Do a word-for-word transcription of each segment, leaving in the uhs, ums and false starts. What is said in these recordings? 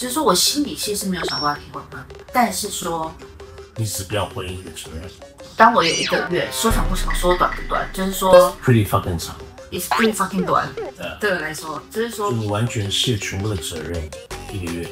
就是说我心里其实没有想过要离婚的，但是说你只不要回应你的责任。 当我有一个月，说长不长，说短不短，就是说 pretty fucking 长 ，it's pretty fucking 短。 对啊， 对我来说，就是说就你完全卸全部的责任，一个月。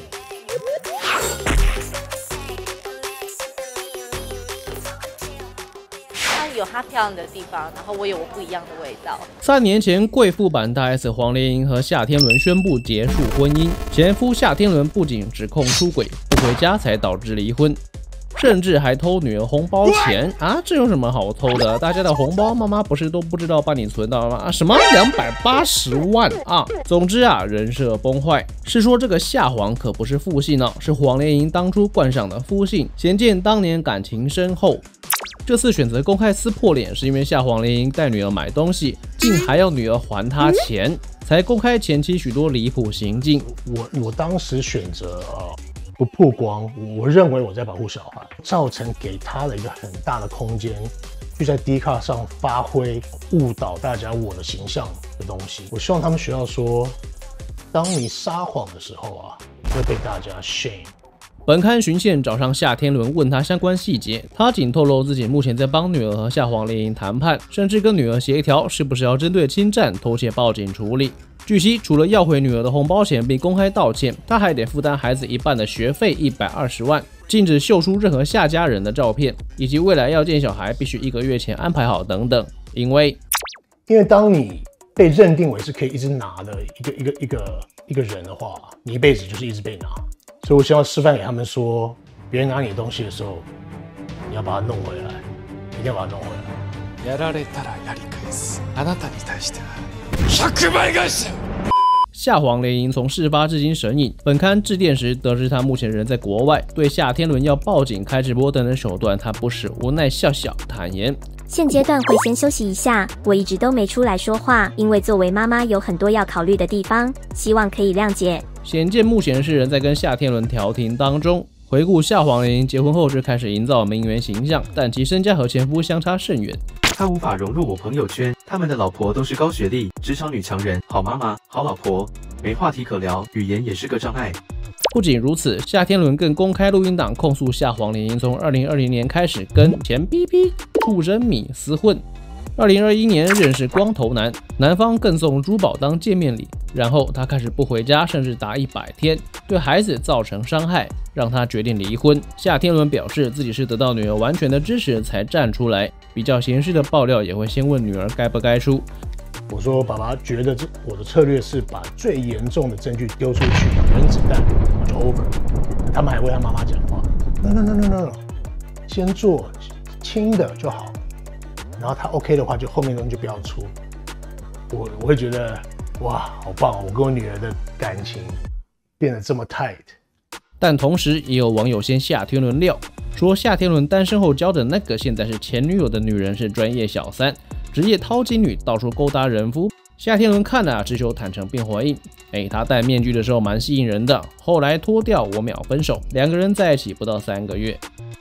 有它漂亮的地方，然后我有我不一样的味道。 三年前，贵妇版大 S 黄莲莹和夏天伦宣布结束婚姻，前夫夏天伦不仅指控出轨、不回家才导致离婚，甚至还偷女儿红包钱啊！这有什么好偷的？大家的红包，妈妈不是都不知道帮你存到吗？啊，什么两百八十万啊！总之啊，人设崩坏。是说这个夏黄可不是复姓哦，是黄莲莹当初冠上的夫姓，显见当年感情深厚。这次选择公开撕破脸，是因为夏黄莲莹带女儿买东西，竟还要女儿还她钱，才公开前妻许多离谱行径。 我我当时选择呃不曝光，我认为我在保护小孩，造成给他了一个很大的空间，去在 D 卡上发挥误导大家我的形象的东西。我希望他们学到说，当你撒谎的时候啊，会被大家 shame。 本刊循线找上夏天伦，问他相关细节，他仅透露自己目前在帮女儿和夏黄莲莹谈判，甚至跟女儿协调是不是要针对侵占偷窃报警处理。据悉，除了要回女儿的红包钱并公开道歉，他还得负担孩子一半的学费一百二十万，禁止秀出任何夏家人的照片，以及未来要见小孩必须一个月前安排好等等。因为， 因为当你被认定为是可以一直拿的一个一个一个一个人的话，你一辈子就是一直被拿。所以我希望示范给他们说，别人拿你的东西的时候，你要把它弄回来，一定要把它弄回来。 やられたらやり返す。あなたに対しては百倍返し。 夏黄莲莹从事发至今神隐，本刊致电时得知他目前人在国外，对夏天伦要报警、开直播等等手段，他不时无奈笑笑，坦言。 现阶段会先休息一下，我一直都没出来说话，因为作为妈妈有很多要考虑的地方，希望可以谅解。 显见目前是人在跟夏天伦调停当中。回顾夏黄莲莹结婚后就开始营造名媛形象，但其身家和前夫相差甚远。 她无法融入我朋友圈，他们的老婆都是高学历、职场女强人，好妈妈、好老婆，没话题可聊，语言也是个障碍。 不仅如此，夏天伦更公开录音档控诉夏黄莲莹从二零二零年开始跟前 B B 畜生米厮混。二零二一年认识光头男，男方更送珠宝当见面礼，然后他开始不回家，甚至达一百天，对孩子造成伤害，让他决定离婚。夏天伦表示自己是得到女儿完全的支持才站出来，比较闲事的爆料也会先问女儿该不该出。 我说爸爸觉得这我的策略是把最严重的证据丢出去，原子弹就 over。他们还为他妈妈讲话 ，no no no no no， 先做轻的就好。然后他 OK 的话，就后面的东西就不要出。我我会觉得哇，好棒哦！我跟我女儿的感情变得这么 tight。 但同时也有网友先夏天伦料，说夏天伦单身后交的那个现在是前女友的女人是专业小三，职业掏金女，到处勾搭人夫。夏天伦看了啊，只求坦诚并回应。哎，他戴面具的时候蛮吸引人的，后来脱掉我秒分手，两个人在一起不到三个月。